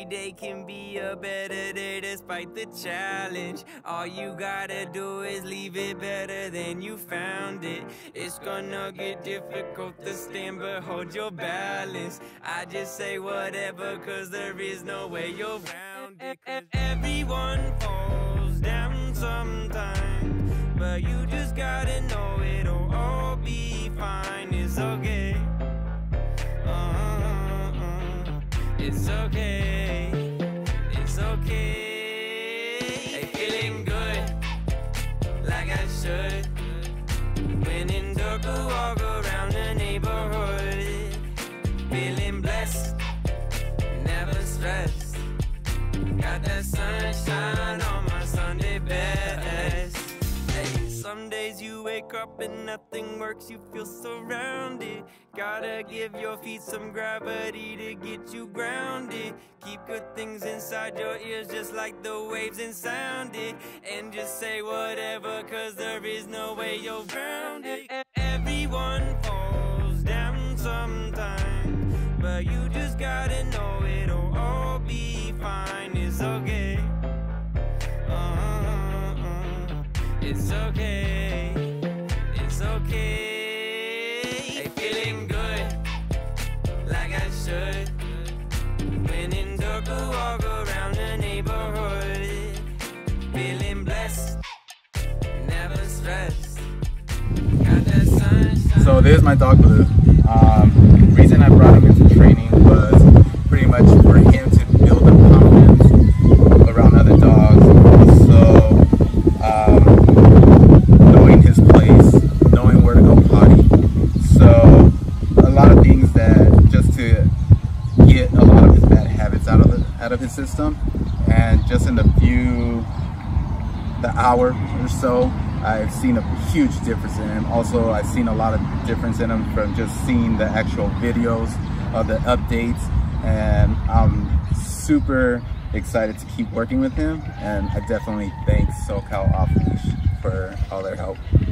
day can be a better day despite the challenge. All you gotta do is leave it better than you found it. It's gonna get difficult to stand, but hold your balance. I just say whatever, cause there is no way you're around it. Everyone falls down sometime, but you just gotta know it'll all be fine. It's okay. It's okay. It's okay. Hey, feeling good, like I should. When in dark, I walk around the neighborhood. Feeling blessed, never stressed. Got that sunshine on my Sunday best. Hey, some days you wake up and nothing works, you feel surrounded. Gotta give your feet some gravity to get you grounded. Keep good things inside your ears just like the waves and sound it. And just say whatever, cause there is no way you're around it. Everyone falls down sometime, but you just gotta know it'll all be fine. It's okay. It's okay. It's okay. Hey, feeling good, like I should. When in dark, I walk around the neighborhood. Feeling blessed, never stressed. Got that sunshine. So there's my dog Blue. Reason I brought him into training was pretty much for him to build up confidence around other dogs. So knowing his place, knowing where to go potty. So a lot of things that just to get a lot of his bad habits out of his system. And just in the hour or so, I've seen a huge difference in him. Also, I've seen a lot of difference in him from just seeing the actual videos of the updates, and I'm super excited to keep working with him, and I definitely thank SoCal Off Leash for all their help.